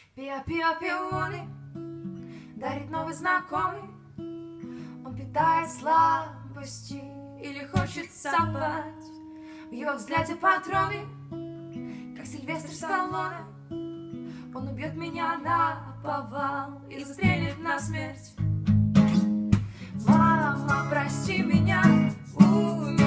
Пиа-пиа пионы дарит новый знакомый. Он питает слабости или хочет сапать. В его взгляде патроны, как Сильвестр Сталлоне. Он убьет меня наповал и застрелит на смерть. Мама, прости меня,